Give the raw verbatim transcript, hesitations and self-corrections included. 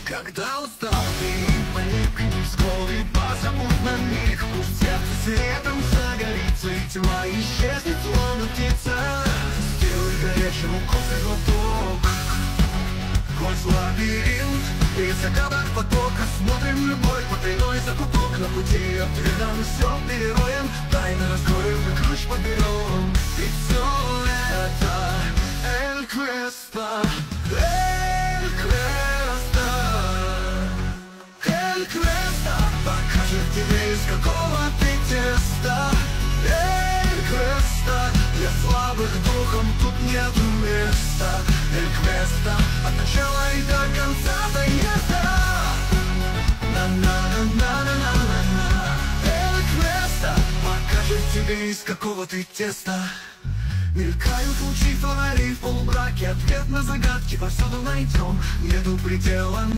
Когда устал ты, полепкой скорый позовут на них. Пусть сердце светом загорится, и тьма исчезнет, словно птица. Сделай горячему кофе глоток. Хоть лабиринт, и закаток потока. Смотрим любой потайной закуток. На пути ответа мы все перероем. Тайны раскроем и ключ подберем. И все это Эль Квеста, Эль Квеста, Эль Квеста покажет тебе, из какого ты теста. Эль Квеста, для слабых духом тут нет места. Эль Квеста, от начала и до конца заезда. На-на-на-на-на-на-на. Эль Квеста покажет тебе, из какого ты теста. Мелькают лучи фонарей в полумраке, ответ на загадки повсюду найдем. Нету предела.